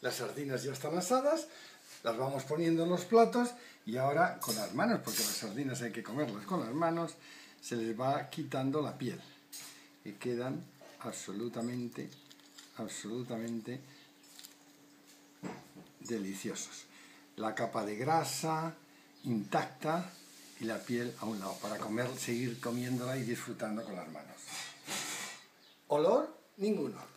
Las sardinas ya están asadas, las vamos poniendo en los platos y ahora con las manos, porque las sardinas hay que comerlas con las manos, se les va quitando la piel y quedan absolutamente deliciosos. La capa de grasa intacta y la piel a un lado, para seguir comiéndola y disfrutando con las manos. Olor, ninguno.